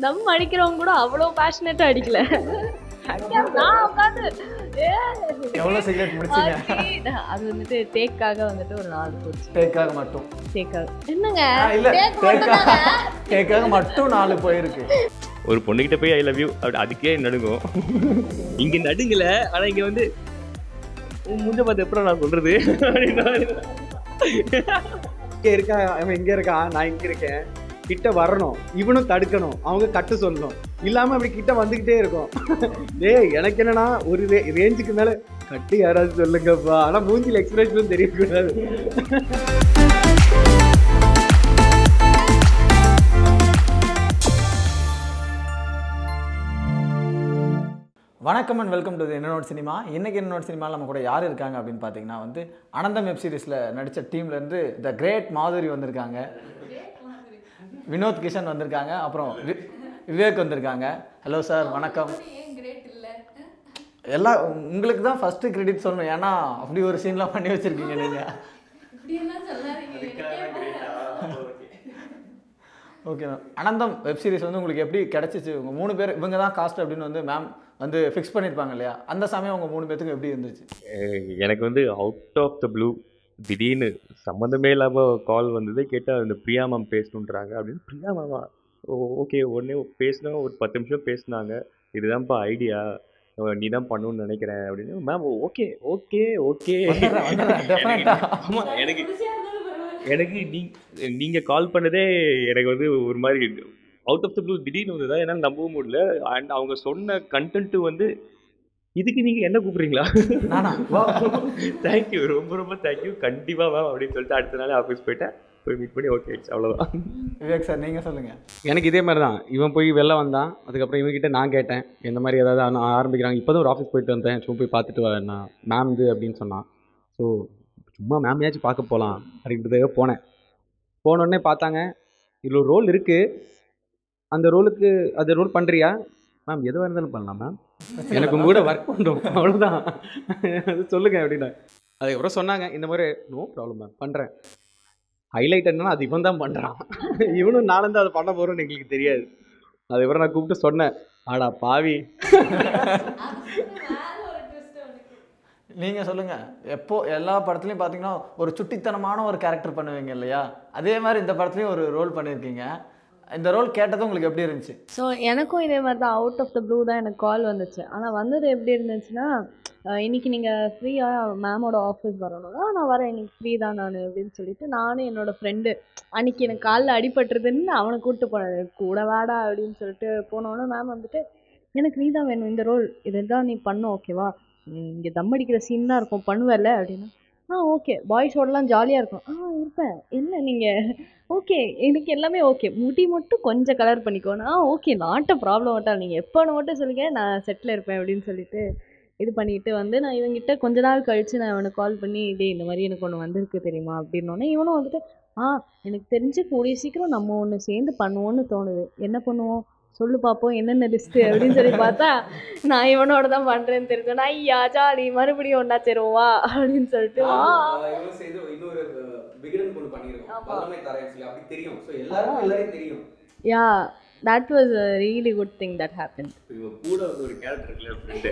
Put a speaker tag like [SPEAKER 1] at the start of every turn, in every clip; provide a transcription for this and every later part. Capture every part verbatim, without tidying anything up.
[SPEAKER 1] தம் அடிக்கிறவங்க கூட அவ்வளோ பேஷனேட்டாக அடிக்கல. நான் உட்காந்து
[SPEAKER 2] எவ்வளோ சிகரெட் முடிச்சீங்க?
[SPEAKER 1] அது வந்துட்டு டேக்காக வந்துட்டு ஒரு நாலு போச்சு.
[SPEAKER 2] டேக்காக மட்டும்?
[SPEAKER 1] டேக்காக என்னங்க?
[SPEAKER 2] இல்லை, டேக்காக மட்டும் நாலு போயிருக்கு.
[SPEAKER 3] ஒரு பொண்ணுகிட்ட போய் ஐ லவ் யூ அப்படி அதுக்கே நடுங்கும். இங்கே நடுங்கல, ஆனால் இங்கே வந்து முஞ்ச பார்த்து எப்பறம் நான் சொல்றது
[SPEAKER 4] இங்கே இருக்கா அவன் இங்கே இருக்கான், நான் இங்கே இருக்கேன், கிட்ட வரணும், இவனும் தடுக்கணும், அவங்க கட்டு சொல்லணும், இல்லாமல் அப்படி கிட்ட வந்துக்கிட்டே இருக்கும். டேய் எனக்கு என்னன்னா ஒரு ரே ரேஞ்சுக்கு மேலே கட்டு யாராவது சொல்லுங்கப்பா, ஆனால் மூஞ்சில் எக்ஸ்பிரஷனும் தெரியக்கூடாது.
[SPEAKER 2] வணக்கம் அண்ட் வெல்கம் டு இன்னனோட் சினிமா. இன்றைக்கி இன்னனோட் சினிமாவில் நம்ம கூட யார் இருக்காங்க அப்படின்னு பார்த்தீங்கன்னா வந்து அனந்தம் வெப் சீரிஸில் நடித்த டீம்லேருந்து த கிரேட் மாதுரி வந்திருக்காங்க, வினோத் கிஷன் வந்திருக்காங்க, அப்புறம் வி விவேக் வந்திருக்காங்க. ஹலோ சார், வணக்கம். எல்லாம் உங்களுக்கு தான் ஃபஸ்ட்டு கிரெடிட் சொல்லணும், ஏன்னா அப்படி ஒரு சீன்லாம் பண்ணி வச்சுருக்கீங்க நீங்கள். Okay ma'am, Anandham web series வந்து உங்களுக்கு எப்படி கிடச்சிச்சு? உங்கள் மூணு பேர் இவங்க தான் காஸ்ட் அப்படின்னு வந்து மேம் வந்து ஃபிக்ஸ் பண்ணியிருப்பாங்க இல்லையா, அந்த சமயம் உங்கள் மூணு பேத்துக்கு எப்படி இருந்துச்சு?
[SPEAKER 3] எனக்கு வந்து அவுட் ஆஃப் த ப்ளூ திடீர்னு சம்மந்தமே இல்லாமல் கால் வந்ததே, கேட்டால் அந்த பிரியா மேம் பேசணுன்றாங்க அப்படின்னு. பிரியா மேமா? ஓ ஓகே, உடனே பேசினா ஒரு பத்து நிமிஷம் பேசினாங்க. இதுதான்ப்பா ஐடியா, நீ தான் பண்ணணும்னு நினைக்கிறேன் அப்படின்னு. Ma'am okay okay okay. ஆமாம், எனக்கு எனக்கு நீ நீங்கள் கால் பண்ணதே எனக்கு வந்து ஒரு மாதிரி அவுட் ஆஃப் த ப்ளூ திடீர்னு வந்ததா, என்னால் நம்பவும் முடியல. அண்ட் அவங்க சொன்ன கண்டென்ட்டு வந்து இதுக்கு நீங்கள் என்ன கூப்பிட்றீங்களா? தேங்க்யூ, ரொம்ப ரொம்ப தேங்க்யூ, கண்டிப்பாக மேம் அப்படின்னு சொல்லிட்டு அடுத்த நாள் ஆஃபீஸ் போயிட்டேன். போய் மீட் பண்ணி ஓகே ஆயிடுச்சு, அவ்வளோதான்.
[SPEAKER 2] விவேக் சார் நீங்கள் சொல்லுங்கள்.
[SPEAKER 4] எனக்கு இதே மாதிரி தான், இவன் போய் வெளில வந்தான், அதுக்கப்புறம் இவங்ககிட்ட நான் கேட்டேன் இந்த மாதிரி ஏதாவது ஆரம்பிக்கிறாங்க, இப்போ தான் ஒரு ஆஃபீஸ் போயிட்டு வந்தேன், சும்மா போய் பார்த்துட்டு வரேன் மேம் இது அப்படின்னு சொன்னான். ஸோ சும்மா மேமையாச்சும் பார்க்க போகலாம் அப்படின்றதுக்காக போனேன். போனோடனே பார்த்தாங்க இதில் ஒரு ரோல் இருக்குது, அந்த ரோலுக்கு அது ரோல் பண்ணுறியா மேம்? எதுவாக இருந்தாலும் பண்ணலாம் மேம், எனக்கு உங்கள் கூட ஒர்க் பண்ணுறோம், அவ்வளோதான், அது சொல்லுங்கள் அப்படின்னா. அதுக்கப்புறம் சொன்னாங்க இந்த மாதிரி நோ ப்ராப்ளம் மேம் பண்ணுறேன். ஹைலைட் என்னன்னா அது இவன் தான் பண்ணுறான், இவனும் நானும் தான் அதை பண்ண போகிறோன்னு எங்களுக்கு தெரியாது. அதுக்கப்புறம் நான் கூப்பிட்டு சொன்னேன், ஆடா பாவி.
[SPEAKER 2] நீங்கள் சொல்லுங்கள், எப்போ எல்லா படத்துலையும் பார்த்தீங்கன்னா ஒரு சுட்டித்தனமான ஒரு கேரக்டர் பண்ணுவீங்க இல்லையா, அதே மாதிரி இந்த படத்துலையும் ஒரு ரோல் பண்ணியிருக்கீங்க. இந்த ரோல் கேட்டதும் உங்களுக்கு எப்படி இருந்துச்சு?
[SPEAKER 1] ஸோ எனக்கும் இதே மாதிரி தான் அவுட் ஆஃப் த ப்ளூ தான் எனக்கு கால் வந்துச்சு. ஆனால் வந்தது எப்படி இருந்துச்சுன்னா, இன்றைக்கி நீங்கள் ஃப்ரீயாக மேமோட ஆஃபீஸ் வரணும்னா நான் வரேன், இன்றைக்கி ஃப்ரீ தான் நான் அப்படின்னு சொல்லிட்டு நானும் என்னோடய ஃப்ரெண்டு அன்றைக்கி எனக்கு காலில் அடிபட்டுருதுன்னு அவனை கூப்பிட்டு போனேன், கூட வாடா அப்படின்னு சொல்லிட்டு போனோன்னே மேம் வந்துட்டு எனக்கு நீ தான் வேணும் இந்த ரோல், இதுதான் நீ பண்ணும் ஓகேவா, இங்கே தம் அடிக்கிற சீன் தான் இருக்கும் பண்ணுவல அப்படின்னா. ஆ ஓகே, பாய்ஸோடலாம் ஜாலியாக இருக்கும். ஆ இருப்பேன், என்ன நீங்கள் ஓகே எனக்கு எல்லாமே ஓகே, முடி மட்டும் கொஞ்சம் கலர் பண்ணிக்கோண்ணா. ஆ ஓகே நாட்ட ப்ராப்ளம் மாட்டா, நீங்கள் எப்போன்னு மட்டும் சொல்லுங்க நான் செட்டில் இருப்பேன் அப்படின்னு சொல்லிட்டு இது பண்ணிட்டு வந்து நான் இவங்கிட்ட கொஞ்ச நாள் கழித்து நான் இவனுக்கு கால் பண்ணி இதே இந்த மாதிரி எனக்கு ஒன்று வந்திருக்கு தெரியுமா அப்படின்னோடனே இவனும் வந்துட்டு ஆ எனக்கு தெரிஞ்சு கூடிய சீக்கிரம் நம்ம ஒன்று சேர்ந்து பண்ணுவோன்னு தோணுது, என்ன பண்ணுவோம் சொல்லு பார்ப்போம் என்னென்ன லிஸ்ட்டு அப்படின்னு சொல்லி பார்த்தா நான் இவனோட தான் பண்ணுறேன்னு தெரிஞ்சோன்னா ஐயா ஜாலி மறுபடியும் ஒன்றா சேருவா அப்படின்னு சொல்லிட்டு யா that was a really good thing that happened.
[SPEAKER 3] கூட ஒரு கேரக்டர் இருக்குல்ல ஃப்ரெண்டு,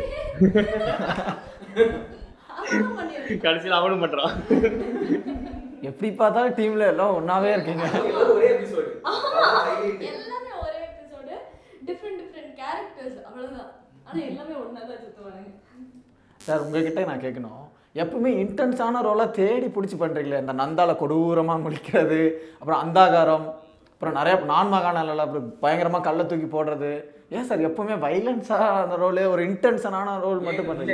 [SPEAKER 3] கடைசியில் அவனும் பண்ணுறான்.
[SPEAKER 2] எப்படி பார்த்தாலும் டீமில் எல்லாம் ஒன்றாவே இருக்கீங்க.
[SPEAKER 5] ஒரே எபிசோடு, எல்லாமே ஒரே எபிசோடு, டிஃப்ரெண்ட் டிஃப்ரெண்ட் கேரக்டர்ஸ், அவ்வளோதான். ஆனால் எல்லாமே ஒன்றா தான் சுற்றுவாங்க.
[SPEAKER 2] சார் உங்ககிட்ட நான் கேட்கணும், எப்பவுமே இன்டென்ஸான ரோலாக தேடி பிடிச்சி பண்ணுறீங்களே, இந்த நந்தால கொடூரமாக முடிக்கிறது, அப்புறம் அந்தாகாரம், அப்புறம் நிறைய நான்மகானால அப்புறம் பயங்கரமாக கல்லை தூக்கி போடுறது, ஏன் சார் எப்பவுமே வைலன்ஸாக அந்த ரோலு ஒரு இன்டென்ஸனான ரோல் மட்டும் பண்ணுறீங்க?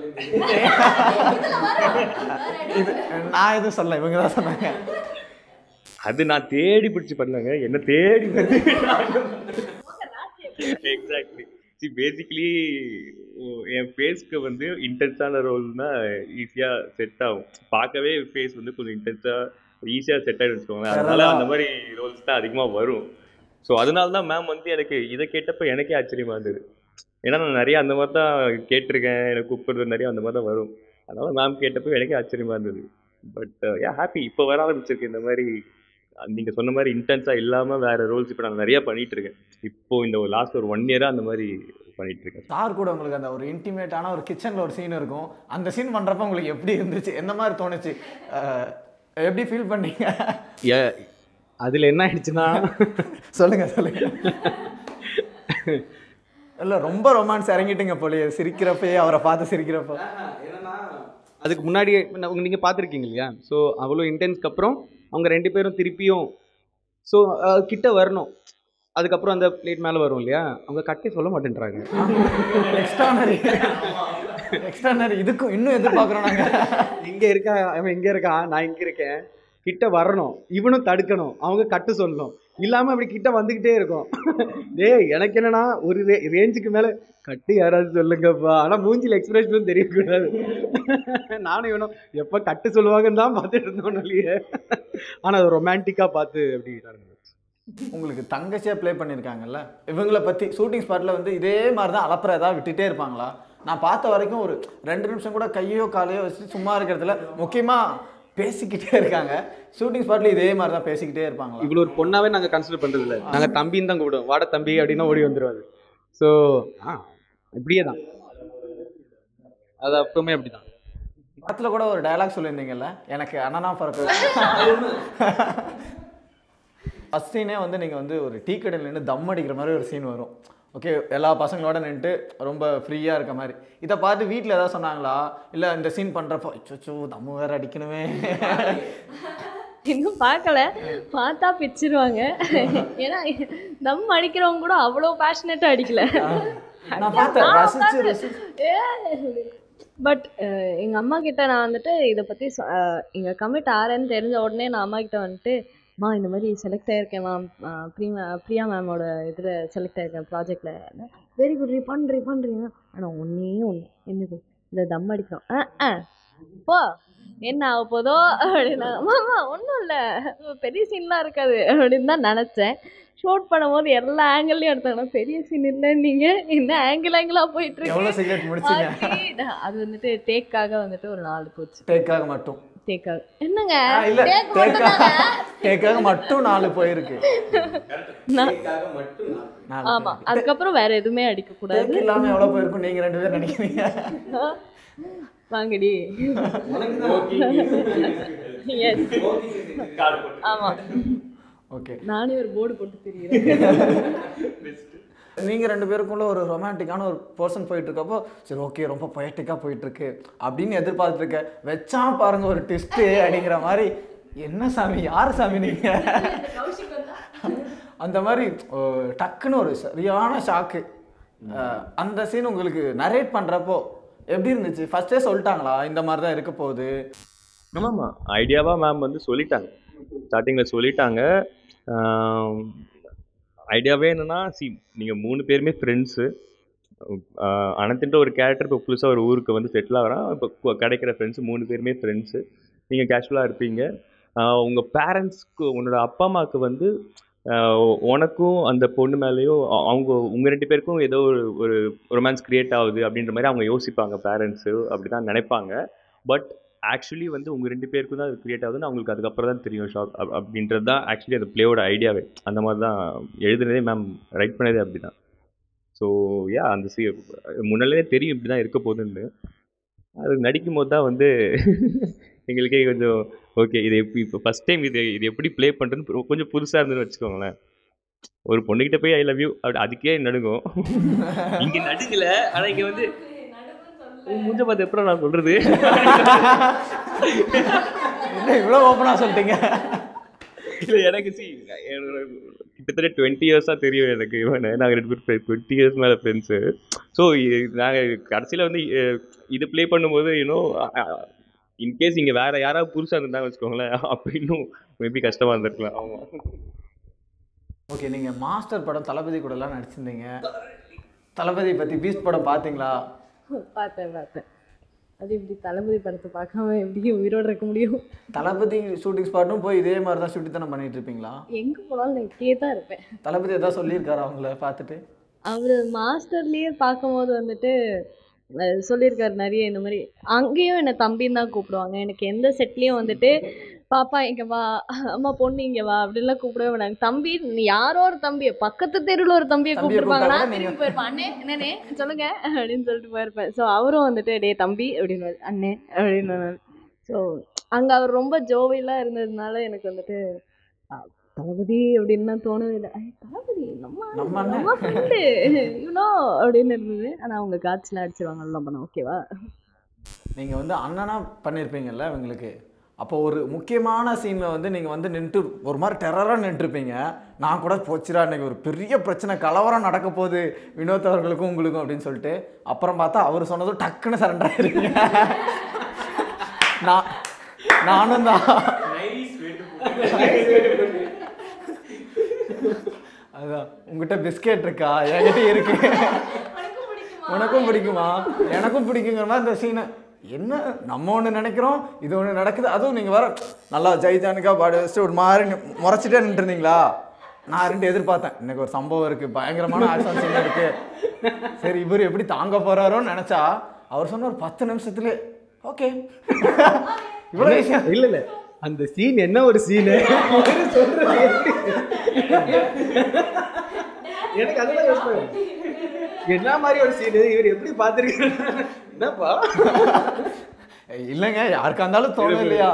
[SPEAKER 2] இது நான் எதுவும் சொல்ல, இவங்க தான் சொன்னாங்க.
[SPEAKER 3] அது நான் தேடி பிடிச்சி பண்ணாங்க, என்ன தேடி வந்து எக்ஸாக்ட்லி. சி பேசிக்கலி என் ஃபேஸ்க்கு வந்து இன்டென்ஸான ரோல்னா ஈஸியாக செட் ஆகும், பார்க்கவே ஃபேஸ் வந்து கொஞ்சம் இன்டென்ஸாக ஈஸியாக செட் ஆகிடும் வச்சுக்கோங்க. அதனால அந்த மாதிரி ரோல்ஸ் தான் அதிகமாக வரும். ஸோ அதனால தான் மேம் வந்து எனக்கு இதை கேட்டப்போ எனக்கே ஆச்சரியமாக இருந்தது, ஏன்னா நான் நிறையா அந்த மாதிரி தான் கேட்டிருக்கேன், எனக்கு கூப்பிடுறது நிறையா அந்த மாதிரி தான் வரும். அதனால் மேம் கேட்டப்போ எனக்கே ஆச்சரியமாக இருந்தது. பட் யா ஹாப்பி, இப்போ வர ஆரம்பிச்சிருக்கு இந்த மாதிரி நீங்கள் சொன்ன மாதிரி இன்டென்ஸாக இல்லாமல் வேறு ரோல்ஸ் இப்போ நான் நிறையா பண்ணிகிட்டு இருக்கேன். இப்போது இந்த லாஸ்ட் ஒரு ஒன் இயராக அந்த மாதிரி பண்ணிகிட்டு இருக்கேன்.
[SPEAKER 2] சார் கூட உங்களுக்கு அந்த ஒரு இன்டிமேட்டான ஒரு கிச்சனில் ஒரு சீன் இருக்கும். அந்த சீன் பண்ணுறப்ப உங்களுக்கு எப்படி இருந்துச்சு? எந்த மாதிரி தோணுச்சு? எப்படி ஃபீல் பண்ணீங்க?
[SPEAKER 4] ஏ அதில் என்ன ஆயிடுச்சுன்னா
[SPEAKER 2] சொல்லுங்கள் சொல்லுங்கள். இல்லை ரொம்ப ரொமான்ஸ் இறங்கிட்டுங்க போலியே சிரிக்கிறப்பே, அவரை பார்த்து சிரிக்கிறப்போ.
[SPEAKER 4] என்னன்னா அதுக்கு முன்னாடியே நீங்கள் பார்த்துருக்கீங்க இல்லையா? ஸோ அவ்வளோ இன்டென்ஸ்க்கு அப்புறம் அவங்க ரெண்டு பேரும் திருப்பியும் ஸோ கிட்ட வரணும். அதுக்கப்புறம் அந்த பிளேட் மேலே வரும் இல்லையா? அவங்க கட்டே சொல்ல மாட்டேன்றாங்க.
[SPEAKER 2] எக்ஸ்ட்ரானரி எக்ஸ்ட்ரானரி இதுக்கும் இன்னும் எதிர்பார்க்குறோம் நாங்கள்.
[SPEAKER 4] இங்கே இருக்கா அவன் இங்கே இருக்கான், நான் இங்கே இருக்கேன், கிட்ட வரணும், இவனும் தடுக்கணும், அவங்க கட்டு சொல்லணும், இல்லாமல் அப்படி கிட்ட வந்துக்கிட்டே இருக்கும். டேய் எனக்கு என்னன்னா ஒரு ரே ரேஞ்சுக்கு மேலே கட்டு யாராவது சொல்லுங்கப்பா, ஆனால் மூஞ்சில் எக்ஸ்பிரஷனும் தெரியக்கூடாது. நானும் இவனும் எப்போ கட்டு சொல்லுவாங்கன்னு தான் பார்த்துட்டு இருந்தோம் இல்லையே. ஆனால் அது ரொமான்டிக்காக பார்த்து அப்படி நடந்துச்சு.
[SPEAKER 2] உங்களுக்கு தங்கச்சியாக ப்ளே பண்ணியிருக்காங்கல்ல, இவங்களை பற்றி ஷூட்டிங் ஸ்பாட்டில் வந்து இதே மாதிரி தான் அலப்பற ஏதாவது விட்டுட்டே இருப்பாங்களா? நான் பார்த்த வரைக்கும் ஒரு ரெண்டு நிமிஷம் கூட கையோ காலையோ வச்சு சும்மா இருக்கிறதுல முக்கியமாக பேசிக்கிட்டே இருக்காங்க. ஷூட்டிங் ஸ்பாட்டில் இதே மாதிரி தான் பேசிக்கிட்டே இருப்பாங்களா?
[SPEAKER 4] இவ்வளோ ஒரு பொண்ணாவே நாங்கள் கன்சிடர் பண்ணுறது இல்லை. நாங்கள் தம்பின்னு தான் கூப்பிடுவோம். வாட தம்பி அப்படின்னா ஓடி வந்துடுவாரு. ஸோ ஆ இப்படியே தான், அது அப்பவுமே அப்படி தான்.
[SPEAKER 2] படத்தில் கூட ஒரு டயலாக் சொல்லியிருந்தீங்கல்ல, எனக்கு அண்ணனா பறக்க. ஃபஸ்ட் சீனே வந்து நீங்கள் வந்து ஒரு டீ கடையில் நின்று தம் அடிக்கிற மாதிரி ஒரு சீன் வரும். ஓகே, எல்லா பசங்களோட நின்றுட்டு ரொம்ப ஃப்ரீயாக இருக்க மாதிரி. இதை பார்த்து வீட்டில் ஏதாவது சொன்னாங்களா? இல்லை இந்த சீன் பண்ணுறப்போ அச்சோ தம்மு வேறு அடிக்கணுமே?
[SPEAKER 1] இன்னும் பார்க்கல, பார்த்தா பிச்சிருவாங்க. ஏன்னா தம் அடிக்கிறவங்க கூட அவ்வளோ பேஷனேட்டாக அடிக்கல.
[SPEAKER 2] நான் பார்த்தேன், ரசிச்சு ரசிச்சு.
[SPEAKER 1] பட் எங்கள் அம்மா கிட்ட நான் வந்துட்டு இதை பற்றி இங்கே கமிட் ஆறேன்னு தெரிஞ்ச உடனே நான் அம்மா கிட்ட வந்துட்டு, மா இந்த மாதிரி செலக்ட் ஆகிருக்கேன் மேம், பிரியா பிரியா மேமோட இதில் செலக்ட் ஆகிருக்கேன் ப்ராஜெக்டில். வெரி குட், ரீ பண்ணுறீ பண்ணுறீங்க. ஆனால் ஒன்றே ஒன்று, என்னது இந்த தம் அடிக்கிறோம். ஆ ஆ போ என்ன ஆக போதோ அப்படின்னா, மாமா ஒன்றும் இல்லை பெரிய சீன்லாம் இருக்காது அப்படின்னு தான் நினச்சேன். ஷூட் பண்ணும்போது எல்லா ஆங்கிள்லையும் எடுத்தாங்கன்னா பெரிய சீன் இல்லை, நீங்கள் என்ன ஆங்கிள் ஆங்கிளாக போயிட்டுருக்கு. அது வந்துட்டு டேக்காக வந்துட்டு ஒரு நாலு போச்சு.
[SPEAKER 2] டேக்காக மட்டும்
[SPEAKER 1] டேக்காக என்னங்க?
[SPEAKER 2] இல்ல டேக்காக மட்டும் நாலு போயிருக்கு.
[SPEAKER 1] ஆமா, அதுக்கப்புறம் வேற எதுவுமே அடிக்க கூடாது.
[SPEAKER 2] இல்லாம எவ்வளவு போயிருக்கும் நீங்க ரெண்டு பேரும் நினைக்கிறீங்க?
[SPEAKER 1] வாங்கடி. ஆமா
[SPEAKER 2] ஓகே,
[SPEAKER 1] நானே ஒரு போர்டு போட்டு தெரியுறேன்.
[SPEAKER 2] நீங்க ரெண்டு பேருக்குள்ள ஒரு ரொமான்டிக்கான ஒரு பர்சன் போயிட்டு இருக்கப்போ சரி ஓகே ரொம்ப பொயட்டிக்கா போயிட்டு இருக்கு அப்படின்னு எதிர்பார்த்துட்டு இருக்க, வச்சா பாருங்க ஒரு ட்விஸ்ட் அப்படிங்கிற மாதிரி. என்ன சாமி, யார் சாமி நீங்க? அந்த மாதிரி டக்குன்னு ஒரு சரியான ஷாக்கு. அந்த சீன் உங்களுக்கு நரேட் பண்றப்போ எப்படி இருந்துச்சு? ஃபர்ஸ்டே சொல்லிட்டாங்களா இந்த மாதிரி தான் இருக்க போகுது?
[SPEAKER 3] ஆமாம்மா, ஐடியாவாக மேம் வந்து சொல்லிட்டாங்க, ஸ்டார்டிங்கில் சொல்லிட்டாங்க. ஐடியாவே என்னென்னா, சி நீங்கள் மூணு பேருமே ஃப்ரெண்ட்ஸு. அனந்தின்ற ஒரு கேரக்டர் இப்போ புதுசாக ஒரு ஊருக்கு வந்து செட்டில் ஆகிறான். இப்போ கிடைக்கிற ஃப்ரெண்ட்ஸு மூணு பேருமே ஃப்ரெண்ட்ஸு. நீங்கள் கேஷுவலாக இருப்பீங்க. உங்கள் பேரண்ட்ஸ்க்கு, உன்னோட அப்பா அம்மாவுக்கு வந்து உனக்கும் அந்த பொண்ணு மேலேயும் அவங்க உங்கள் ரெண்டு பேருக்கும் ஏதோ ஒரு ஒரு ரொமான்ஸ் க்ரியேட் ஆகுது அப்படின்ற மாதிரி அவங்க யோசிப்பாங்க. பேரண்ட்ஸு அப்படி தான் நினைப்பாங்க. பட் ஆக்சுவலி வந்து உங்கள் ரெண்டு பேருக்கும் தான் அது க்ரியேட் ஆகுதுன்னு அவங்களுக்கு அதுக்கப்புறம் தான் தெரியும். ஷாக் அப் அப்படின்றது தான் ஆக்சுவலி அந்த பிளேயோட ஐடியாவே. அந்த மாதிரி தான் எழுதுனதே மேம், ரைட் பண்ணதே அப்படி தான். ஸோ யா, அந்த சி முன்னாலே தெரியும் இப்படி தான் இருக்க போகுதுன்னு. அது நடிக்கும் போது தான் வந்து எங்களுக்கே கொஞ்சம் ஓகே, இது எப்படி இப்போ ஃபஸ்ட் டைம் இது இது எப்படி ப்ளே பண்ணுறதுன்னு கொஞ்சம் புதுசாக இருந்துன்னு வச்சுக்கோங்களேன். ஒரு பொண்ணுக்கிட்ட போய் ஐ லவ் யூ அப்படி அதுக்கே நடுங்கும். இங்கே நடுங்கலை, ஆனால் இங்கே வந்து முடிஞ்ச பார்த்து எப்போ நான் சொல்கிறது
[SPEAKER 2] என்ன இவ்வளோ ஓப்பனாக சொல்லிட்டீங்க?
[SPEAKER 3] இல்லை எனக்கு சி கிட்டத்தட்ட டுவெண்ட்டி இயர்ஸாக தெரியும் எனக்கு இவனை. நாங்கள் ரெண்டு பேர் டுவெண்ட்டி இயர்ஸ் மேலே ஃப்ரெண்ட்ஸு. ஸோ நாங்கள் கடைசியில் வந்து இது ப்ளே பண்ணும்போது இன்னும் இன்கேஸ் இங்கே வேறு யாராவது புதுசாக இருந்தாங்க வச்சுக்கோங்களேன், அப்போ இன்னும் மேபி கஷ்டமாக இருந்திருக்கலாம். ஆமாம்.
[SPEAKER 2] ஓகே, நீங்கள் மாஸ்டர் படம் தளபதி கூடலாம் நடிச்சிருந்தீங்க. தளபதி பற்றி பீஸ்ட் படம் பார்த்தீங்களா?
[SPEAKER 1] பார்த்தேன் பார்த்தேன். அது இப்படி தளபதி படத்தை பார்க்காம எப்படி உயிரோடு இருக்க முடியும்?
[SPEAKER 2] தளபதி ஷூட்டிங் ஸ்பாட்டும் போய் இதே மாதிரி தான் ஷூட்டிங் தானே பண்ணிட்டு இருப்பீங்களா?
[SPEAKER 1] எங்கே போனாலும் நான் இப்படியே தான் இருப்பேன்.
[SPEAKER 2] தளபதி எதாவது சொல்லியிருக்காரு அவங்கள பார்த்துட்டு?
[SPEAKER 1] அவர் மாஸ்டர்லேயே பார்க்கும்போது வந்துட்டு சொல்லியிருக்காரு நிறைய. இந்த மாதிரி அங்கேயும் என்னை தம்பின்னு தான் கூப்பிடுவாங்க. எனக்கு எந்த செட்லேயும் வந்துட்டு பாப்பா இங்க வா, அம்மா பொண்ணு இங்க வா அப்படின்லாம் கூப்பிடவே மாட்டாங்க. தம்பி நீ யாரோ ஒரு தம்பி, பக்கத்து தெருவில் ஒரு தம்பியை
[SPEAKER 2] தம்பியை
[SPEAKER 1] கூப்பிட்டுருப்பாங்க.
[SPEAKER 2] கூப்பிட்டா கூட
[SPEAKER 1] நான்
[SPEAKER 2] நீங்க
[SPEAKER 1] திரும்பி போயிருப்பேன், அண்ணே என்னண்ணே சொல்லுங்க அப்படின்னு சொல்லிட்டு போயிருப்பேன். ஸோ அவரும் வந்துட்டு டே தம்பி அப்படின்னு அண்ணே அப்படின்னு. ஸோ அங்க அவர் ரொம்ப ஜோவியலாக இருந்ததுனால எனக்கு வந்துட்டு அஹ், தளபதி அப்படின்னு தான் தோணவே இல்லை. ஐ, தளபதி நம்ம ஆளு,
[SPEAKER 2] நம்ம அண்ணன்.
[SPEAKER 1] நம்ம ஃப்ரெண்டு யூனோ அப்படின்னு இருந்தது. ஆனா அவங்க காய்ச்சல அடிச்சிருவாங்க எல்லாம் பண்ண. ஓகேவா?
[SPEAKER 2] நீங்க வந்து அண்ணனா பண்ணியிருப்பீங்கல்ல இவங்களுக்கு. அப்போ ஒரு முக்கியமான சீனில் வந்து நீங்கள் வந்து நின்றுட்டு ஒரு மாதிரி டெரராக நின்றுருப்பீங்க. நான் கூட போச்சுடா இன்னைக்கு ஒரு பெரிய பிரச்சனை கலவரம் நடக்க போகுது வினோத் அவர்களுக்கும் உங்களுக்கும் அப்படின்னு சொல்லிட்டு, அப்புறம் பார்த்தா அவர் சொன்னதும் டக்குன்னு சரண்டர் ஆயிருக்கீங்க. நான் நானும் தான் அதான் உங்ககிட்ட பிஸ்கெட் இருக்கா, என்கிட்ட இருக்கு, உனக்கும் பிடிக்குமா, எனக்கும் பிடிக்குங்கிற மாதிரி இந்த சீனை. என்ன நம்ம ஒன்று நினைக்கிறோம், இது ஒன்று நடக்குது. அதுவும் நீங்கள் வர நல்லா ஜெய்ஜானுக்கா பாடி வச்சுட்டு ஒரு மாதிரி முறைச்சிட்டே நின்றுருந்தீங்களா. நான் ரெண்டு எதிர்பார்த்தேன், இன்னைக்கு ஒரு சம்பவம் இருக்குது, பயங்கரமான ஆக்ஷன் சீன் இருக்குது, சரி இவர் எப்படி தாங்க போகிறாரோன்னு நினச்சா அவர் சொன்ன ஒரு பத்து நிமிஷத்துலேயே ஓகே இவ்வளோ விஷயம்.
[SPEAKER 4] இல்ல இல்ல அந்த சீன் என்ன ஒரு சீனு சொல்றது எனக்கு அதெல்லாம் யோசிப்பேன். என்ன மாதிரி ஒரு சீனு இவர் எப்படி பார்த்துருக்காரு என்னப்பா.
[SPEAKER 2] இல்லைங்க யாருக்கா இருந்தாலும் தோணும் இல்லையா.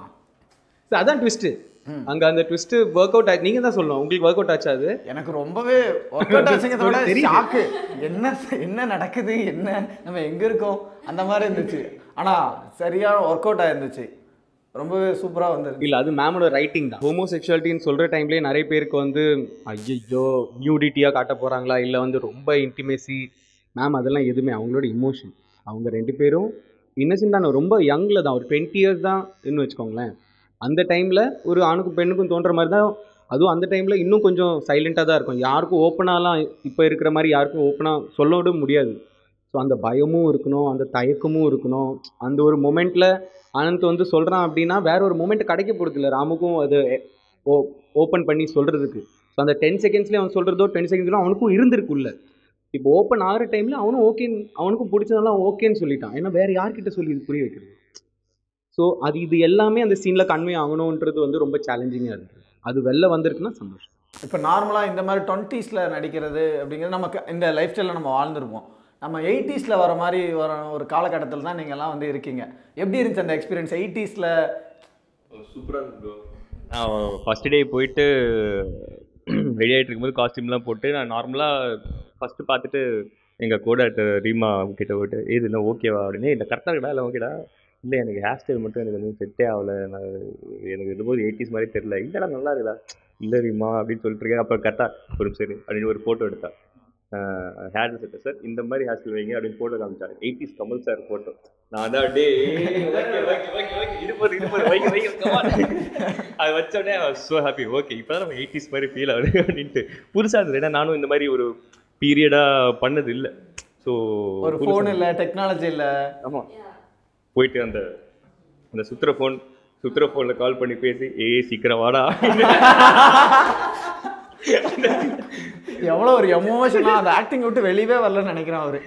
[SPEAKER 4] அதான் ட்விஸ்ட்டு. அங்க அந்த ட்விஸ்ட் ஒர்க் அவுட் ஆச்சு. நீங்க தான் சொல்லணும் உங்களுக்கு ஒர்க் அவுட் ஆச்சு. அது
[SPEAKER 2] எனக்கு ரொம்பவே ஒர்க் அவுட் ஆச்சுங்கிறதோட ஷாக்கு. என்ன என்ன நடக்குது, என்ன நம்ம எங்க இருக்கோம் அந்த மாதிரி இருந்துச்சு. ஆனா சரியா ஒர்க் அவுட் ஆயிருந்துச்சு, ரொம்பவே சூப்பராக வந்துருக்கு.
[SPEAKER 4] இல்லை அது மேமோட ரைட்டிங் தான். ஹோமோசெக்சுவாலிட்டின்னு சொல்கிற டைம்லேயே நிறைய பேருக்கு வந்து ஐயோ நியூடிட்டியாக காட்ட போகிறாங்களா, இல்லை வந்து ரொம்ப இன்டிமேசி. மேம் அதெல்லாம் எதுவுமே அவங்களோட இமோஷன். அவங்க ரெண்டு பேரும் இன்னசென்ட் தான், ரொம்ப யங்கில் தான், ஒரு டுவெண்ட்டி இயர்ஸ் தான் இன்னும் வச்சுக்கோங்களேன். அந்த டைமில் ஒரு ஆணுக்கும் பெண்ணுக்கும் தோன்ற மாதிரி தான். அதுவும் அந்த டைமில் இன்னும் கொஞ்சம் சைலண்ட்டாக தான் இருக்கும். யாருக்கும் ஓப்பனாலாம் இப்போ இருக்கிற மாதிரி யாருக்கும் ஓப்பனாக சொல்ல விட முடியாது. ஸோ அந்த பயமும் இருக்கணும், அந்த தயக்கமும் இருக்கணும். அந்த ஒரு மொமெண்ட்டில் ஆனந்த் வந்து சொல்கிறான் அப்படின்னா வேற ஒரு மொமெண்ட் கிடைக்க போகிறது இல்லை ராமுக்கும் அது ஓ ஓப்பன் பண்ணி சொல்கிறதுக்கு. ஸோ அந்த டென் செகண்ட்ஸ்லேயே அவன் சொல்கிறதோ டென் செகண்ட்ஸ்லாம் அவனுக்கும் இருந்திருக்குல்ல. இப்போ ஓப்பன் ஆகிற டைமில் அவனும் ஓகேன்னு, அவனுக்கும் பிடிச்சதெல்லாம் ஓகேன்னு சொல்லிட்டான். ஏன்னா வேறு யார்கிட்ட சொல்லி இது புரிய வைக்கிறது. ஸோ அது இது எல்லாமே அந்த சீனில் கன்வே ஆகணுன்றது வந்து ரொம்ப சேலஞ்சிங்காக இருக்குது. அது வெளில வந்திருக்குன்னா சந்தோஷம்.
[SPEAKER 2] இப்போ நார்மலாக இந்த மாதிரி டுவெண்ட்டீஸில் நடிக்கிறது அப்படிங்கிறது நமக்கு இந்த லைஃப் ஸ்டைலில் நம்ம வாழ்ந்துருப்போம். நம்ம எயிட்டிஸில் வர மாதிரி வர ஒரு காலகட்டத்தில் தான் நீங்கள்லாம் வந்து இருக்கீங்க. எப்படி இருந்துச்சு அந்த எக்ஸ்பீரியன்ஸ் எயிட்டிஸில்?
[SPEAKER 3] சூப்பராக இருக்கு. நான் ஃபஸ்ட் டே போயிட்டு ரெடி ஆகிட்டு இருக்கும்போது காஸ்டியூம்லாம் போட்டு நான் நார்மலாக ஃபஸ்ட்டு பார்த்துட்டு எங்கள் கூட ரீமா கிட்ட போயிட்டு ஏது இல்லை ஓகேவா அப்படின்னு, இல்லை கரெக்டாக இருக்கடா இல்லை ஓகேடா, இல்லை எனக்கு ஹேர் ஸ்டைல் மட்டும் எனக்கு வந்து செட்டே ஆகலை, நான் எனக்கு இதுபோது எயிட்டிஸ் மாதிரி தெரில, இல்லைடா நல்லா இருக்குதா, இல்லை ரீமா அப்படின்னு சொல்லிட்டு இருக்கேன். அப்புறம் கரெக்டாக ஒரு சரி அப்படின்னு ஒரு ஃபோட்டோ எடுத்தா, ஹேர் செட்டு சார் இந்த மாதிரி ஹேர் ஸ்டைல் வைங்க அப்படின்னு ஃபோட்டோ காமிச்சாரு. Eighties Kamal sir photo. நான் தான் டே இருப்பது இருப்பது வைக்க வைக்க அது வச்சோடனே ஸோ ஹாப்பி. ஓகே இப்போ தான் நம்ம எயிட்டிஸ் மாதிரி ஃபீல் ஆகுது அப்படின்ட்டு புதுசாக இருந்தது. ஏன்னா நானும் இந்த மாதிரி ஒரு பீரியடாக பண்ணது இல்லை. ஸோ
[SPEAKER 2] ஒரு ஃபோன் இல்லை, டெக்னாலஜி இல்லை.
[SPEAKER 3] ஆமாம், போயிட்டு அந்த அந்த சுத்துற ஃபோன் சுத்துற ஃபோனில் கால் பண்ணி பேசி ஏ சீக்கிரம் வாடா,
[SPEAKER 2] எவ்வளோ ஒரு எமோஷனாக அந்த ஆக்டிங் விட்டு வெளியவே வரலன்னு நினைக்கிறேன் அவரு.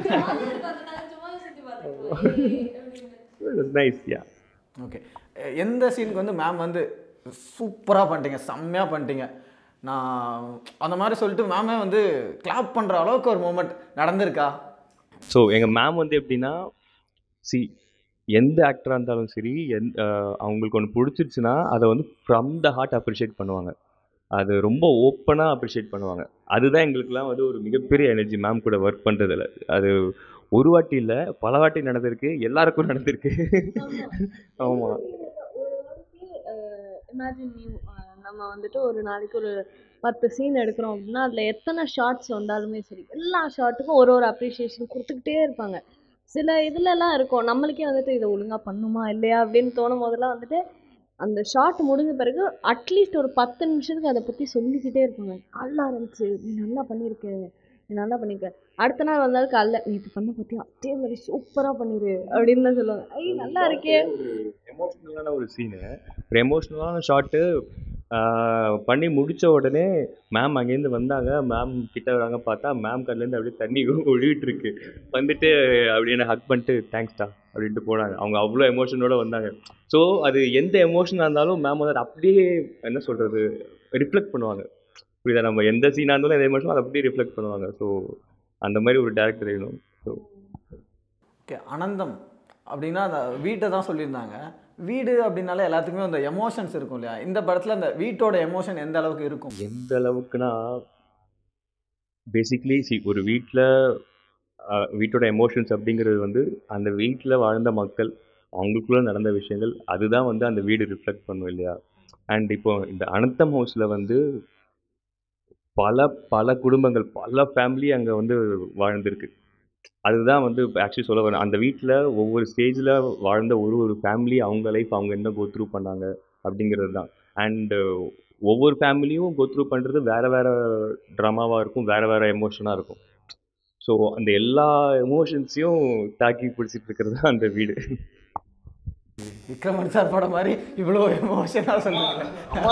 [SPEAKER 3] நைஸ். Yeah
[SPEAKER 2] okay. எந்த சீனுக்கு வந்து மேம் வந்து சூப்பராக பண்ணிட்டீங்க, செம்மையாக பண்ணிட்டீங்க, நான் அந்த மாதிரி சொல்லிட்டு மேமே வந்து கிளாப் பண்ணுற அளவுக்கு ஒரு மூமெண்ட் நடந்திருக்கா?
[SPEAKER 3] ஸோ எங்கள் மேம் வந்து எப்படின்னா, சி எந்த ஆக்டராக இருந்தாலும் சரி, எந் அவங்களுக்கு ஒன்று பிடிச்சிருச்சுன்னா அதை வந்து ஃப்ரம் த ஹார்ட் அப்ரிஷியேட் பண்ணுவாங்க. அது ரொம்ப ஓப்பனாக அப்ரிஷியேட் பண்ணுவாங்க. அதுதான் எங்களுக்குலாம் வந்து ஒரு மிகப்பெரிய எனர்ஜி மேம் கூட ஒர்க் பண்ணுறதில்ல. அது ஒரு வாட்டி இல்லை பல வாட்டி நடந்திருக்கு, எல்லாருக்கும் நடந்திருக்கு. ஆமாம்.
[SPEAKER 1] இமேஜின் நியூ நம்ம வந்துட்டு ஒரு நாளைக்கு ஒரு பத்து சீன் எடுக்கிறோம் அப்படின்னா அதில் எத்தனை ஷார்ட்ஸ் வந்தாலுமே சரி எல்லா ஷார்ட்டுக்கும் ஒரு ஒரு அப்ரிஷியேஷன் கொடுத்துக்கிட்டே இருப்பாங்க. சில இதுலலாம் இருக்கும் நம்மளுக்கே வந்துட்டு இதை ஒழுங்காக பண்ணுமா இல்லையா அப்படின்னு தோணும் போதெல்லாம் வந்துட்டு அந்த ஷார்ட் முடிஞ்ச பிறகு அட்லீஸ்ட் ஒரு பத்து நிமிஷத்துக்கு அதை பற்றி சொல்லிக்கிட்டே இருப்பாங்க. நல்லா இருந்துச்சு, நீ நல்லா பண்ணியிருக்க, நீ நல்லா பண்ணியிருக்க. அடுத்த நாள் வந்தாலும் காலைல நீ இது பண்ண பார்த்தியா அதே மாதிரி சூப்பராக பண்ணிடு அப்படின்னு தான் சொல்லுவாங்க. ஐய் நல்லா இருக்கே.
[SPEAKER 3] எமோஷ்னலான ஒரு சீனு, ஒரு எமோஷ்னலான ஷார்ட்டு பண்ணி முடித்த உடனே மேம் அங்கேருந்து வந்தாங்க. மேம் கிட்ட வராங்க, பார்த்தா மேம் கண்லேருந்து அப்படியே தண்ணி ஒழுகிட்டு இருக்கு. வந்துட்டு அப்படியே என்னை ஹக் பண்ணிட்டு தேங்க்ஸ்டா அப்படின்ட்டு போனாங்க. அவங்க அவ்வளோ எமோஷனோட வந்தாங்க. ஸோ அது எந்த எமோஷனாக இருந்தாலும் மேம் வந்து அதை அப்படியே என்ன சொல்கிறது ரிஃப்ளெக்ட் பண்ணுவாங்க. புரியுதா? நம்ம எந்த சீனாக இருந்தாலும் எந்த எமோஷனோ அதை அப்படியே ரிஃப்ளெக்ட் பண்ணுவாங்க. ஸோ அந்த மாதிரி ஒரு டேரக்டர் வேணும். ஸோ
[SPEAKER 2] ஓகே, அனந்தம் அப்படின்னா அந்த வீட்டை தான் சொல்லியிருந்தாங்க. வீடு அப்படின்னாலே எல்லாத்துக்குமே அந்த எமோஷன்ஸ் இருக்கும் இல்லையா? இந்த படத்தில் அந்த வீட்டோட எமோஷன் எந்த அளவுக்கு இருக்கும்?
[SPEAKER 3] எந்த அளவுக்குன்னா பேசிக்லி சி ஒரு வீட்டில் வீட்டோட எமோஷன்ஸ் அப்படிங்கிறது வந்து அந்த வீட்டில் வாழ்ந்த மக்கள் அவங்களுக்குள்ள நடந்த விஷயங்கள் அதுதான் வந்து அந்த வீடு ரிஃப்ளெக்ட் பண்ணும் இல்லையா? அண்ட் இப்போ இந்த அனந்தம் ஹவுஸில் வந்து பல பல குடும்பங்கள் பல ஃபேமிலி அங்கே வந்து வாழ்ந்திருக்கு. அதுதான் வந்து ஆக்சுவலி சொல்ல வரேன். அந்த வீட்டில் ஒவ்வொரு ஸ்டேஜில் வாழ்ந்த ஒரு ஒரு ஃபேமிலி அவங்க லைஃப் அவங்க என்ன கோ த்ரூ பண்ணாங்க அப்படிங்கிறது தான். அண்டு ஒவ்வொரு ஃபேமிலியும் கோ த்ரூ பண்ணுறது வேறு வேறு ட்ராமாவாக இருக்கும், வேறு வேறு எமோஷனாக இருக்கும். ஸோ அந்த எல்லா எமோஷன்ஸையும் தாக்கி பிடிச்சிட்டு இருக்கிறது தான் அந்த வீடு.
[SPEAKER 2] விக்ரமன் சார் படம் மாதிரி இவ்வளோ எமோஷனாக சொல்லுங்க.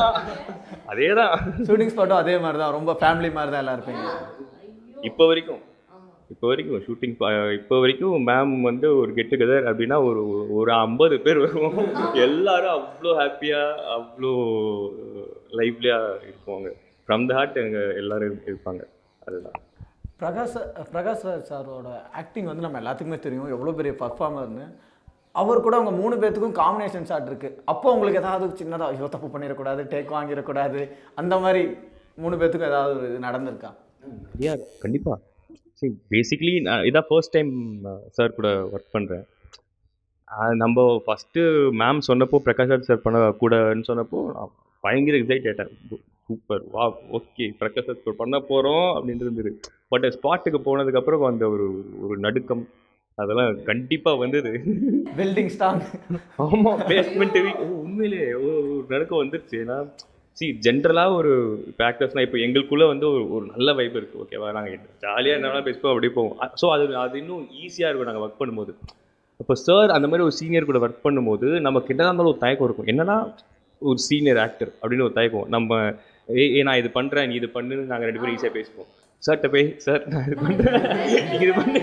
[SPEAKER 3] அதே தான்
[SPEAKER 2] ஷூட்டிங் ஸ்பாட்டும் அதே மாதிரி தான், ரொம்ப ஃபேமிலி மாதிரி தான் எல்லாம் இருப்பீங்க.
[SPEAKER 3] இப்போ வரைக்கும் இப்போ வரைக்கும் ஷூட்டிங் இப்போ வரைக்கும் மேம் வந்து ஒரு கெட் டுகெதர் அப்படின்னா ஒரு ஒரு ஐம்பது பேர் வருவோம். எல்லாரும் அவ்வளோ ஹாப்பியாக அவ்வளோ லைவ்லியாக இருப்பாங்க. ஃப்ரம் த ஹார்ட் எங்க எல்லாரும் இருப்பாங்க. அதுதான்
[SPEAKER 2] பிரகாஷ் பிரகாஷ் ராஜ் சாரோட ஆக்டிங் வந்து நம்ம எல்லாத்துக்குமே தெரியும் எவ்வளோ பெரிய பர்ஃபார்மர்னு. அவர் கூட அவங்க மூணு பேர்த்துக்கும் காம்பினேஷன் ஷாட் இருக்குது. அப்போ உங்களுக்கு ஏதாவது சின்னதாக ஐயோ தப்பு பண்ணிடக்கூடாது, டேக் வாங்கிடக்கூடாது, அந்த மாதிரி மூணு பேர்த்துக்கும் ஏதாவது ஒரு இது நடந்திருக்கா?
[SPEAKER 3] யா கண்டிப்பாக. சரி, பேசிக்லி நான் இதான் ஃபர்ஸ்ட் டைம் சார் கூட ஒர்க் பண்ணுறேன். நம்ம ஃபஸ்ட்டு மேம் சொன்னப்போ பிரகாஷ் ராஜ் சார் பண்ண கூடன்னு சொன்னப்போ நான் பயங்கர எக்ஸைட் ஆகிட்டேன். சூப்பர், வா, ஓகே பிரகாஷ் ராஜ் சார் பண்ண போகிறோம் அப்படின்ட்டு இருந்தது. பட் ஸ்பாட்டுக்கு போனதுக்கப்புறம் அந்த ஒரு ஒரு நடுக்கம் அதெல்லாம் கண்டிப்பாக வந்தது.
[SPEAKER 2] Building strong.
[SPEAKER 3] ஆமாம், பேஸ்மெண்ட் வீக் உண்மையிலே ஒரு நடுக்கம் வந்துருச்சு. ஏன்னா சி ஜென்ரலாக ஒரு இப்போ ஆக்டர்ஸ்னால் இப்போ எங்களுக்குள்ளே வந்து ஒரு ஒரு நல்ல வைப் இருக்குது. ஓகேவா? நாங்கள் ஜாலியாக என்னென்னா பேசுவோம், அப்படியே போவோம். ஸோ அது அது இன்னும் ஈஸியாக இருக்கும் நாங்கள் ஒர்க் பண்ணும்போது. இப்போ சார் அந்த மாதிரி ஒரு சீனியர் கூட ஒர்க் பண்ணும்போது நமக்கு என்ன இருந்தாலும் ஒரு தயக்கம் இருக்கும். என்னன்னா ஒரு சீனியர் ஆக்டர் அப்படின்னு ஒரு தயக்கம். நம்ம ஏ ஏ நான் இது பண்ணுறேன், நீ இது பண்ணுன்னு நாங்கள் ரெண்டு பேரும் ஈஸியாக பேசுவோம். சார்கிட்ட போய் சார் நான் இது பண்ணுறேன், நீ இது பண்ணு.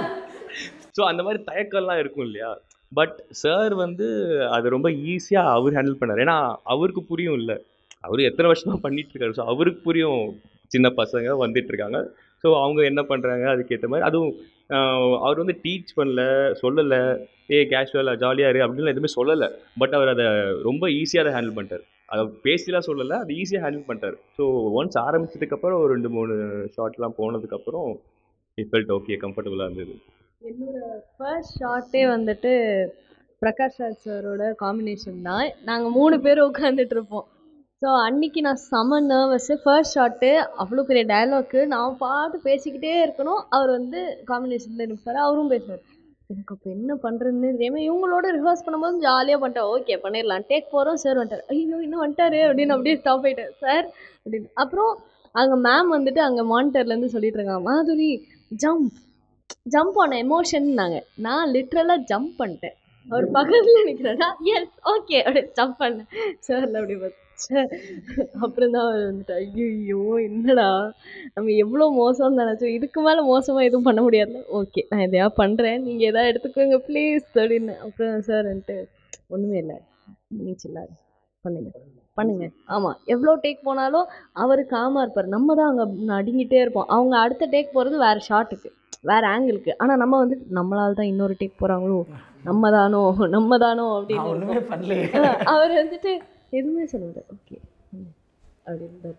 [SPEAKER 3] ஸோ அந்த மாதிரி தயக்கம்லாம் இருக்கும் இல்லையா? பட் சார் வந்து அது ரொம்ப ஈஸியாக அவர் ஹேண்டில் பண்ணார். ஏன்னா அவருக்கு புரியும் இல்லை, அவர் எத்தனை வருஷமாக பண்ணிட்டு இருக்காரு. ஸோ அவருக்கு புரியும் சின்ன பசங்க வந்துட்டு இருக்காங்க. ஸோ அவங்க என்ன பண்ணுறாங்க அதுக்கேற்ற மாதிரி. அதுவும் அவர் வந்து டீச் பண்ணல, சொல்லலை, ஏ கேஷுவலாக ஜாலியாக இரு அப்படின்லாம் எதுவுமே சொல்லலை. பட் அவர் அதை ரொம்ப ஈஸியாக அதை ஹேண்டில் பண்ணிட்டார். அதை பேசிலாம் சொல்லலை, அது ஈஸியாக ஹேண்டில் பண்ணிட்டார். ஸோ ஒன்ஸ் ஆரம்பிச்சதுக்கப்புறம் ஒரு ரெண்டு மூணு ஷார்ட்லாம் போனதுக்கப்புறம் இட் ஃபெல்ட் ஓகே, கம்ஃபர்டபுளாக இருந்தது.
[SPEAKER 1] என்னோட ஃபர்ஸ்ட் ஷார்ட்டே வந்துட்டு பிரகாஷ் ராஜ் சாரோட காம்பினேஷன் தான். நாங்கள் மூணு பேரும் உட்காந்துட்டு இருப்போம். ஸோ அன்னைக்கு நான் செம நர்வஸ்ஸு. ஃபர்ஸ்ட் ஷாட்டு அவ்வளோ பெரிய டயலாக்கு, நான் பாட்டு பேசிக்கிட்டே இருக்கணும். அவர் வந்து காம்பினேஷனில் இருப்பார், அவரும் பேசுவார். எனக்கு அப்போ என்ன பண்ணுறதுன்னு தெரியாமல் இவங்களோட ரிஹர்ஸ் பண்ணும்போது ஜாலியாக பண்ணிட்டேன். ஓகே பண்ணிடலாம், டேக் போகிறோம். சார் வந்துட்டார். ஐயோ இன்னும் வந்துட்டாரு அப்படின்னு அப்படியே ஸ்டாப் ஆகிட்டேன். சார் அப்படின்னு. அப்புறம் அங்கே மேம் வந்துட்டு அங்கே மானிட்டர்லேருந்து சொல்லிட்டு இருக்காங்க, மாதுரி ஜம்ப் ஜம்ப் ஆன எமோஷன்னாங்க. நான் லிட்ரலாக ஜம்ப் பண்ணிட்டேன். அவர் பக்கத்தில் நிற்கிறேன்னா எஸ் ஓகே அப்படியே ஜம்ப் பண்ணேன். சார் அப்படி பார்த்து சார். அப்புறம் தான் அவர் வந்துட்டு ஐயோ என்னடா நம்ம எவ்வளோ மோசம்னு நினச்சோம், இதுக்கு மேலே மோசமாக எதுவும் பண்ண முடியாதுல்ல. ஓகே நான் எதையா பண்ணுறேன், நீங்கள் எதாவது எடுத்துக்கோங்க ப்ளீஸ் அப்படின்னு. அப்புறம் சார் வந்துட்டு ஒன்றுமே இல்லை, நீச்சல் பண்ணுங்க பண்ணுங்க. ஆமாம், எவ்வளோ டேக் போனாலும் அவர் காமாக இருப்பார். நம்ம தான் அங்கே நடுங்கிட்டே இருப்போம். அவங்க அடுத்த டேக் போகிறது வேறு ஷாட்டுக்கு, வேறு ஆங்கிளுக்கு. ஆனால் நம்ம வந்து நம்மளால் தான் இன்னொரு டேக் போகிறாங்களோ, நம்ம தானோ நம்ம தானோ அப்படின்னு. அவர் வந்துட்டு எதுவுமே சொல்லுவார். ஓகே அப்படின்னு.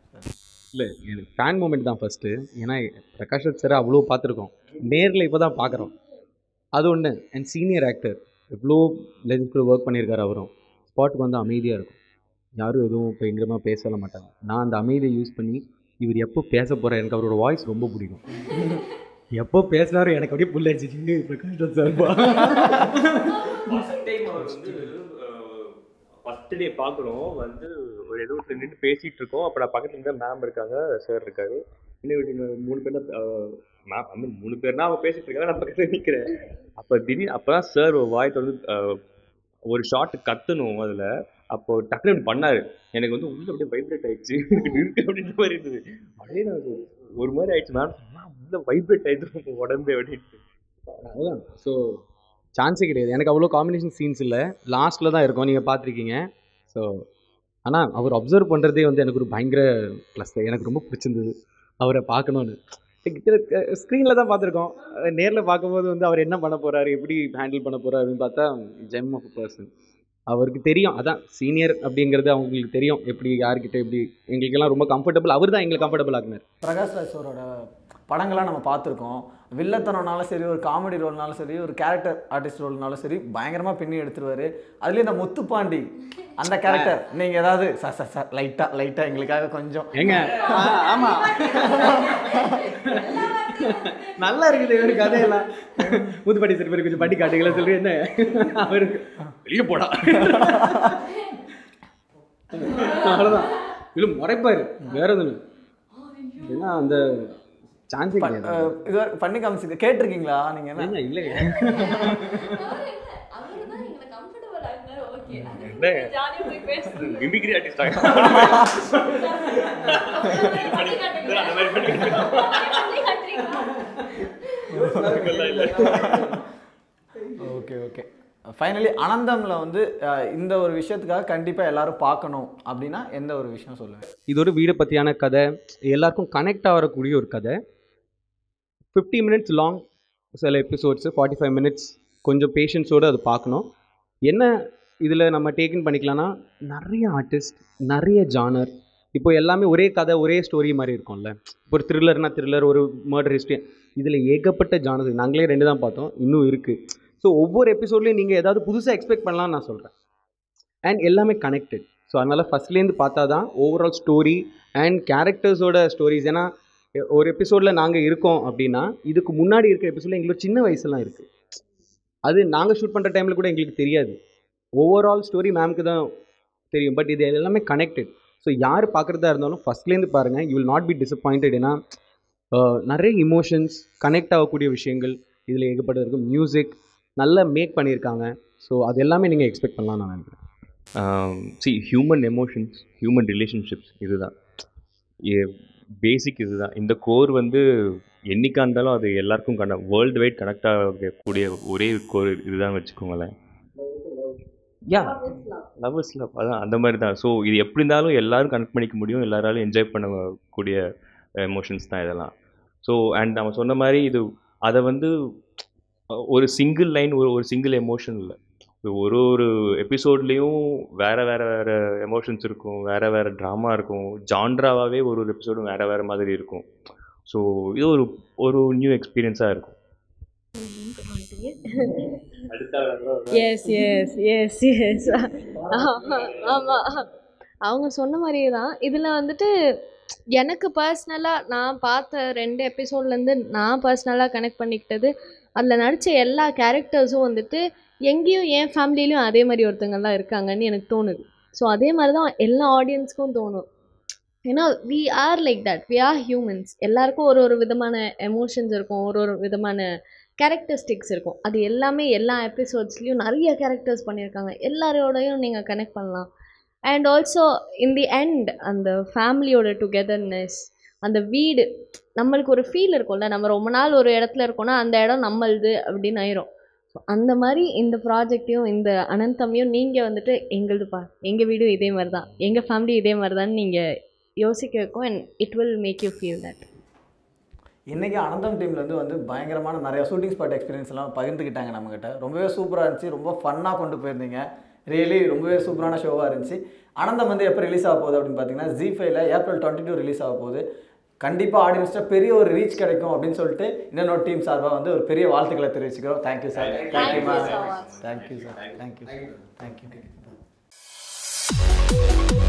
[SPEAKER 4] இல்லை எனக்கு ஃபேன் மூமெண்ட் தான் ஃபஸ்ட்டு. ஏன்னா பிரகாஷ் ராஜ் சார் அவ்வளோ பார்த்துருக்கோம், நேரில் இப்போ தான் பார்க்குறோம். அது ஒன்று. அண்ட் சீனியர் ஆக்டர் எவ்வளோ லெஜன்ஸ் கூட ஒர்க் பண்ணியிருக்காரு. அவரும் ஸ்பாட்டுக்கு வந்து அமைதியாக இருக்கும், யாரும் எதுவும் பயங்கரமாக பேசல மாட்டாங்க. நான் அந்த அமைதியை யூஸ் பண்ணி இவர் எப்போ பேச போகிறார், எனக்கு அவரோட வாய்ஸ் ரொம்ப பிடிக்கும். எப்போ பேசினாரும் எனக்கு அப்படியே புல் அடிச்சிச்சு Prakash Raj sir.
[SPEAKER 3] First time அவர் வந்து ஃபஸ்ட் டே பார்க்குறோம், வந்து ஒரு ஏதோ நின்று பேசிகிட்டு இருக்கோம். அப்போ நான் பக்கத்தில் இருந்தால் மேம் இருக்காங்க, சார் இருக்காரு, இன்னும் மூணு பேர் மேம் வந்து மூணு பேர்னா அவன் பேசிகிட்டு இருக்காங்க, நான் பக்கத்தில் நிற்கிறேன். அப்போ திடீர்னு அப்போ தான் சார் வாய் வந்து ஒரு ஷார்ட் கத்தணும். அதில் அப்போது டக்குனு இப்படி பண்ணார். எனக்கு வந்து உள்ள அப்படியே வைப்ரேட் ஆயிடுச்சு. இருக்கு அப்படின்ற மாதிரி இருந்தது. அப்படியே நான் ஒரு மாதிரி ஆயிடுச்சு. மேம் உள்ள வைப்ரேட் ஆயிடுச்சு உடம்பு அப்படின்ட்டு.
[SPEAKER 4] அதுதான். ஸோ சான்ஸே கிடையாது. எனக்கு அவ்வளோ காம்பினேஷன் சீன்ஸ் இல்லை, லாஸ்ட்டில் தான் இருக்கும், நீங்கள் பார்த்துருக்கீங்க. ஸோ ஆனால் அவர் அப்சர்வ் பண்ணுறதே வந்து எனக்கு ஒரு பயங்கர ப்ளஸ். எனக்கு ரொம்ப பிடிச்சிருந்தது அவரை பார்க்கணுன்னு. கிட்ட ஸ்க்ரீனில் தான் பார்த்துருக்கோம், நேரில் பார்க்கும்போது வந்து அவர் என்ன பண்ண போகிறாரு, எப்படி ஹேண்டில் பண்ண போகிறாரு அப்படின்னு பார்த்தா ஜெம் ஆஃப் பர்சன். அவருக்கு தெரியும், அதான் சீனியர் அப்படிங்கிறது அவங்களுக்கு தெரியும், எப்படி யார்கிட்ட எப்படி. எங்களுக்கெல்லாம் ரொம்ப கம்ஃபர்டபுள், அவர் தான் எங்களுக்கு கம்ஃபர்டபுள் ஆக்குனார்.
[SPEAKER 2] பிரகாஷ் ராஜ் சாரோட படங்கள்லாம் நம்ம பார்த்துருக்கோம். வில்லத்தனம்னாலும் சரி, ஒரு காமெடி ரோல்னாலும் சரி, ஒரு கேரக்டர் ஆர்டிஸ்ட் ரோல்னாலும் சரி, பயங்கரமாக பின்னி எடுத்துருவார். அதுலேயும் இந்த முத்துப்பாண்டி அந்த கேரக்டர் நீங்கள் ஏதாவது சார் சார் சார் லைட்டாக லைட்டாக எங்களுக்காக கொஞ்சம்
[SPEAKER 4] ஏங்க ஆமாம் நல்லா இருக்குது இவரு கதையெல்லாம். முத்துப்பாண்டி சரி பேர் கொஞ்சம் பட்டி காட்டுங்களா சொல்லி என்ன அவருக்கு வெளியே போடா அவ்வளோதான். இல்லை முறைப்பாரு வேற எதுவும் ஏன்னா அந்த சான்ஸே கிடையாது.
[SPEAKER 2] இது பண்ணி காமிச்சு கேட்டிருக்கீங்களா நீங்கள்? என்ன
[SPEAKER 4] இல்லைங்க
[SPEAKER 3] mimicry artist
[SPEAKER 2] okay okay finally அனந்தம்ல வந்து இந்த ஒரு விஷயத்துக்காக கண்டிப்பாக எல்லாரும் பார்க்கணும் அப்படின்னா எந்த ஒரு விஷயம் சொல்லுவேன்?
[SPEAKER 4] இது ஒரு வீடை பற்றியான கதை, எல்லாருக்கும் கனெக்ட் ஆகக்கூடிய ஒரு கதை. ஃபிஃப்டி மினிட்ஸ் லாங் சில எபிசோட்ஸு, ஃபார்ட்டி ஃபைவ் மினிட்ஸ் கொஞ்சம் பேஷன்ஸோடு அது பார்க்கணும். என்ன இதில் நம்ம டேக்கின் பண்ணிக்கலாம்னா, நிறைய ஆர்டிஸ்ட், நிறைய ஜானர். இப்போ எல்லாமே ஒரே கதை ஒரே ஸ்டோரி மாதிரி இருக்கும்ல. இப்போ ஒரு த்ரில்லர்னா த்ரில்லர், ஒரு மர்டர் ஹிஸ்ட்ரி, இதில் ஏகப்பட்ட ஜானர். நாங்களே ரெண்டு தான் பார்த்தோம், இன்னும் இருக்குது. ஸோ ஒவ்வொரு எபிசோட்லேயும் நீங்கள் ஏதாவது புதுசாக எக்ஸ்பெக்ட் பண்ணலாம்னு நான் சொல்கிறேன். அண்ட் எல்லாமே கனெக்டட். ஸோ அதனால் ஃபஸ்ட்லேருந்து பார்த்தா தான் ஓவரால் ஸ்டோரி அண்ட் கேரக்டர்ஸோட ஸ்டோரிஸ். ஏன்னா ஒரு எபிசோடில் நாங்கள் இருக்கோம் அப்படின்னா, இதுக்கு முன்னாடி இருக்கிற எபிசோடில் எங்களுக்கு சின்ன வயசுலாம் இருக்குது. அது நாங்கள் ஷூட் பண்ணுற டைமில் கூட எங்களுக்கு தெரியாது. ஓவரால் ஸ்டோரி மேம்க்கு தான் தெரியும். பட் இது எல்லாமே கனெக்டட். ஸோ யார் பார்க்குறதா இருந்தாலும் ஃபஸ்ட்லேருந்து பாருங்கள், you will not be disappointed. ஏன்னா நிறைய இமோஷன்ஸ் கனெக்ட் ஆகக்கூடிய விஷயங்கள் இதில் ஏகப்பட்டது இருக்கும். மியூசிக் நல்லா மேக் பண்ணியிருக்காங்க. ஸோ அது எல்லாமே நீங்கள் எக்ஸ்பெக்ட் பண்ணலாம் நான் நினைக்கிறேன்.
[SPEAKER 3] See human emotions, human relationships, இதுதான் பேசிக். இதுதான் இந்த கோர் வந்து என்றைக்கா இருந்தாலும் அது எல்லாருக்கும் கன வேர்ல்டு வைட் கனெக்ட் ஆகக்கூடிய ஒரே கோர் இதுதான் வச்சுக்கோங்களேன். யா லவ் இஸ் லவ், அதான் அந்த மாதிரி தான். ஸோ இது எப்படி இருந்தாலும் எல்லோரும் கனெக்ட் பண்ணிக்க முடியும், எல்லாராலும் என்ஜாய் பண்ணக்கூடிய எமோஷன்ஸ் தான் இதெல்லாம். ஸோ அண்ட் நம்ம சொன்ன மாதிரி இது அதை வந்து ஒரு சிங்கிள் லைன், ஒரு ஒரு சிங்கிள் எமோஷன் இல்லை. ஒரு ஒரு எபிசோட்லேயும் வேறு வேறு வேறு எமோஷன்ஸ் இருக்கும், வேறு வேறு ட்ராமா இருக்கும், ஜான்ட்ராவாகவே ஒரு ஒரு எபிசோடும் வேறு வேறு மாதிரி இருக்கும். ஸோ இது ஒரு ஒரு நியூ எக்ஸ்பீரியன்ஸாக இருக்கும்.
[SPEAKER 1] எஸ் எஸ் எஸ் எஸ் ஆமாம், அவங்க சொன்ன மாதிரியே தான் இதில் வந்துட்டு. எனக்கு பர்சனலாக நான் பார்த்த ரெண்டு எபிசோட்லேருந்து நான் பர்சனலாக கனெக்ட் பண்ணிக்கிட்டது, அதில் நடித்த எல்லா கேரக்டர்ஸும் வந்துட்டு எங்கேயும் என் ஃபேமிலியிலையும் அதே மாதிரி ஒருத்தங்கள்லாம் இருக்காங்கன்னு எனக்கு தோணுது. ஸோ அதே மாதிரி தான் எல்லா ஆடியன்ஸ்க்கும் தோணும். ஏன்னா we are like that, we are humans. எல்லாருக்கும் ஒரு ஒரு விதமான எமோஷன்ஸ் இருக்கும், ஒரு ஒரு விதமான கேரக்டரிஸ்டிக்ஸ் இருக்கும். அது எல்லாமே எல்லா எபிசோட்ஸ்லேயும் நிறைய கேரக்டர்ஸ் பண்ணியிருக்காங்க, எல்லாரோடையும் நீங்கள் கனெக்ட் பண்ணலாம். And also in the end அந்த ஃபேமிலியோட டுகெதர்னஸ், அந்த வீடு நம்மளுக்கு ஒரு ஃபீல் இருக்கும்ல, நம்ம ரொம்ப நாள் ஒரு இடத்துல இருக்கோன்னா அந்த இடம் நம்மளுது அப்படின்னு ஆயிரும். ஸோ அந்த மாதிரி இந்த ப்ராஜெக்டையும் இந்த அனந்தமையும் நீங்கள் வந்துட்டு எங்களுதுப்பா, எங்கள் வீடும் இதே மாதிரி தான், எங்கள் ஃபேமிலி இதே மாதிரி தான் நீங்கள் யோசிக்க வைக்கும். And it will make you feel that.
[SPEAKER 2] இன்றைக்கி அனந்தம் டீம்லேருந்து வந்து பயங்கரமான நிறையா ஷூட்டிங் ஸ்பாட் எக்ஸ்பீரியன்ஸ்லாம் பகிர்ந்துக்கிட்டாங்க நம்மக்கிட்ட. ரொம்பவே சூப்பராக இருந்துச்சு, ரொம்ப ஃபன்னாக கொண்டு போயிருந்தீங்க. ரியலி ரொம்பவே சூப்பரான ஷோவாக இருந்துச்சு. அனந்தம் வந்து எப்போ ரிலீஸ் ஆக போகுது அப்படின்னு பார்த்தீங்கன்னா, ஜி ஃபைவ்ல ஏப்ரல் டுவெண்ட்டி டூ ரிலீஸ் ஆக போகுது. கண்டிப்பாக ஆடியன்ஸ்ட்டாக பெரிய ஒரு ரீச் கிடைக்கும் அப்படின்னு சொல்லிட்டு இன்னொரு டீம் சார்பாக வந்து ஒரு பெரிய வாழ்த்துக்களை தெரிவிச்சுக்கிறோம். Thank you sir. Thank you ma'am. Thank you sir. Thank you thank you.